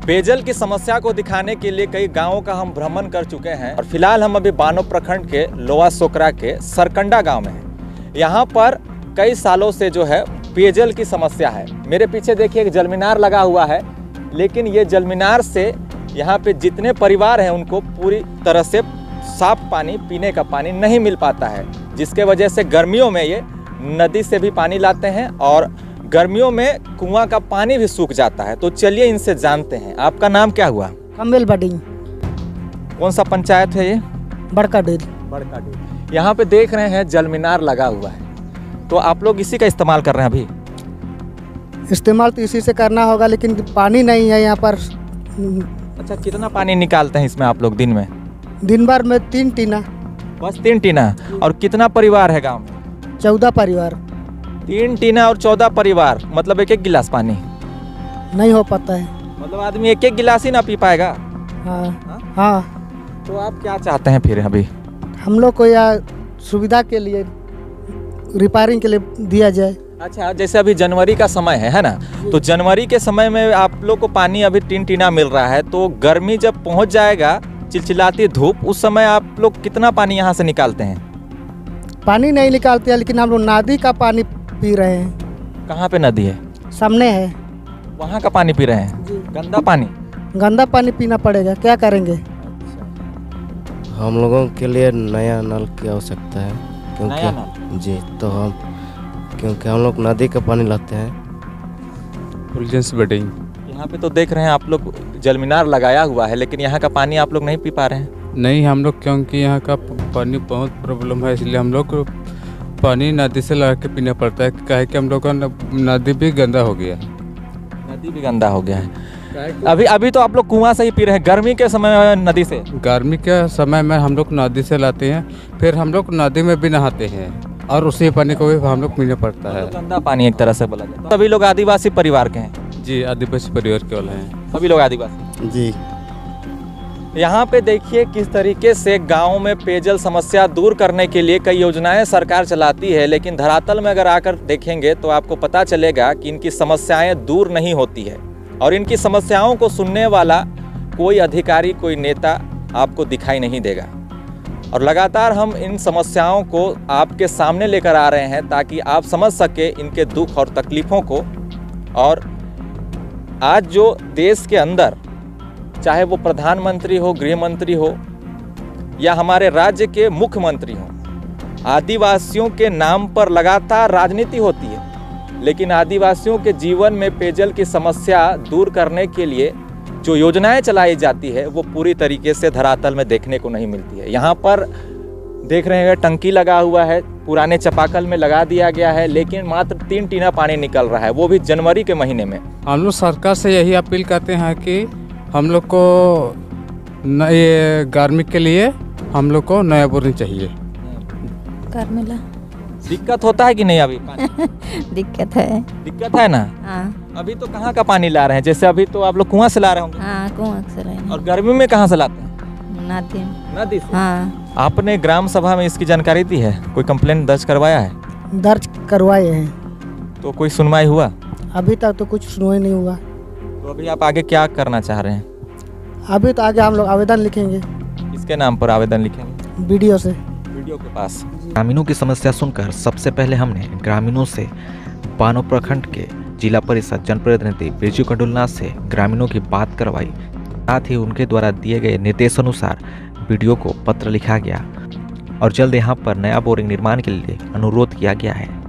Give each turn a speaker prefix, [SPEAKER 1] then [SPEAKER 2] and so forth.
[SPEAKER 1] पेयजल की समस्या को दिखाने के लिए कई गांवों का हम भ्रमण कर चुके हैं और फिलहाल हम अभी बानो प्रखंड के लोआ सोकरा के सरकंडा गांव में हैं। यहाँ पर कई सालों से जो है पेयजल की समस्या है। मेरे पीछे देखिए एक जलमीनार लगा हुआ है, लेकिन ये जलमीनार से यहाँ पे जितने परिवार हैं उनको पूरी तरह से साफ पानी, पीने का पानी नहीं मिल पाता है, जिसके वजह से गर्मियों में ये नदी से भी पानी लाते हैं और गर्मियों में कुआं का पानी भी सूख जाता है। तो चलिए इनसे जानते हैं। आपका नाम क्या हुआ?
[SPEAKER 2] कमल बडिंग।
[SPEAKER 1] कौन सा पंचायत है ये?
[SPEAKER 2] बड़का डेल।
[SPEAKER 1] बड़का डेल। यहाँ पे देख रहे हैं जलमीनार लगा हुआ है, तो आप लोग इसी का इस्तेमाल कर रहे हैं अभी?
[SPEAKER 2] इस्तेमाल तो इसी से करना होगा, लेकिन पानी नहीं है यहाँ पर।
[SPEAKER 1] अच्छा, कितना पानी निकालते हैं इसमें आप लोग दिन में?
[SPEAKER 2] दिन भर में 3 टीना।
[SPEAKER 1] बस 3 टीना? और कितना परिवार है गाँव में?
[SPEAKER 2] 14 परिवार।
[SPEAKER 1] 3 टीना और 14 परिवार, मतलब 1-1 गिलास पानी
[SPEAKER 2] नहीं हो पाता है।
[SPEAKER 1] मतलब आदमी 1-1 गिलास ही ना पी पाएगा।
[SPEAKER 2] हाँ हाँ।
[SPEAKER 1] तो आप क्या चाहते हैं फिर अभी?
[SPEAKER 2] हम लोग को यह सुविधा के लिए, रिपेयरिंग के लिए दिया जाए।
[SPEAKER 1] अच्छा, जैसे अभी जनवरी का समय है ना, तो जनवरी के समय में आप लोग को पानी अभी 3 टीना मिल रहा है, तो गर्मी जब पहुंच जाएगा, चिलचिलाती धूप, उस समय आप लोग कितना पानी यहाँ से निकालते हैं?
[SPEAKER 2] पानी नहीं निकालते हैं, लेकिन हम लोग नदी का पानी पी रहे हैं।
[SPEAKER 1] कहाँ पे नदी है?
[SPEAKER 2] सामने है।
[SPEAKER 1] वहाँ का पानी पी रहे हैं? गंदा पानी?
[SPEAKER 2] गंदा पानी पीना पड़ेगा, क्या करेंगे?
[SPEAKER 3] हम लोगों के लिए नया नल की आवश्यकता है,
[SPEAKER 1] नया नल?
[SPEAKER 3] जी, तो क्योंकि हम लोग नदी का पानी लाते हैं।
[SPEAKER 4] फुलजेंस वेडिंग।
[SPEAKER 1] यहाँ पे तो देख रहे हैं आप लोग जलमीनार लगाया हुआ है, लेकिन यहाँ का पानी आप लोग नहीं पी पा रहे हैं?
[SPEAKER 4] नहीं, हम लोग क्योंकि यहाँ का पानी बहुत प्रॉब्लम है, इसलिए हम लोग पानी नदी से ला के पीना पड़ता है। क्या है कि हम लोग का नदी भी गंदा हो गया है।
[SPEAKER 1] नदी भी गंदा हो गया है। अभी तो आप लोग कुआं से ही पी रहे हैं, गर्मी के समय में नदी से?
[SPEAKER 4] गर्मी के समय में हम लोग नदी से लाते हैं, फिर हम लोग नदी में भी नहाते हैं और उसी पानी को भी हम लोग पीना पड़ता है।
[SPEAKER 1] गंदा पानी एक तरह से बोला जाता है। सभी लोग आदिवासी परिवार के हैं?
[SPEAKER 4] जी, आदिवासी परिवार के वाले हैं।
[SPEAKER 1] सभी लोग आदिवासी?
[SPEAKER 3] जी।
[SPEAKER 1] यहाँ पे देखिए किस तरीके से गांव में पेयजल समस्या दूर करने के लिए कई योजनाएं सरकार चलाती है, लेकिन धरातल में अगर आकर देखेंगे तो आपको पता चलेगा कि इनकी समस्याएं दूर नहीं होती है और इनकी समस्याओं को सुनने वाला कोई अधिकारी, कोई नेता आपको दिखाई नहीं देगा। और लगातार हम इन समस्याओं को आपके सामने लेकर आ रहे हैं ताकि आप समझ सके इनके दुख और तकलीफ़ों को। और आज जो देश के अंदर, चाहे वो प्रधानमंत्री हो, गृह मंत्री हो या हमारे राज्य के मुख्यमंत्री हो, आदिवासियों के नाम पर लगातार राजनीति होती है, लेकिन आदिवासियों के जीवन में पेयजल की समस्या दूर करने के लिए जो योजनाएं चलाई जाती है वो पूरी तरीके से धरातल में देखने को नहीं मिलती है। यहाँ पर देख रहे हैं टंकी लगा हुआ है, पुराने चापाकल में लगा दिया गया है, लेकिन मात्र 3 टीना पानी निकल रहा है, वो भी जनवरी के महीने में।
[SPEAKER 4] हम लोग सरकार से यही अपील करते हैं कि हम लोग को ये गर्मी के लिए हम लोग को नया बोरिंग चाहिए।
[SPEAKER 1] दिक्कत होता है कि नहीं अभी पानी? दिक्कत है ना?
[SPEAKER 5] हाँ।
[SPEAKER 1] अभी तो कहाँ का पानी ला रहे हैं? जैसे अभी तो आप लोग कुआं से ला रहे होंगे?
[SPEAKER 5] हाँ, कुआं से ला रहे हैं।
[SPEAKER 1] और गर्मी में कहाँ से लाते हैं? नदी से?
[SPEAKER 5] हाँ।
[SPEAKER 1] आपने ग्राम सभा में इसकी जानकारी दी है? कोई कंप्लेंट दर्ज करवाया है?
[SPEAKER 2] दर्ज करवाए हैं।
[SPEAKER 1] तो कोई सुनवाई हुआ?
[SPEAKER 2] अभी तक तो कुछ सुनवाई नहीं हुआ।
[SPEAKER 1] तो अभी आप आगे क्या करना चाह रहे हैं?
[SPEAKER 2] अभी तो आगे हम लोग आवेदन लिखेंगे।
[SPEAKER 1] किसके नाम पर आवेदन लिखेंगे?
[SPEAKER 2] वीडियो से।
[SPEAKER 1] वीडियो के पास।
[SPEAKER 6] ग्रामीणों की समस्या सुनकर सबसे पहले हमने ग्रामीणों से बानो प्रखंड के जिला परिषद जनप्रतिनिधि बिरजू कंडुलनाथ से ग्रामीणों की बात करवाई। साथ ही उनके द्वारा दिए गए निर्देशानुसार वीडियो को पत्र लिखा गया और जल्द यहाँ पर नया बोरिंग निर्माण के लिए अनुरोध किया गया है।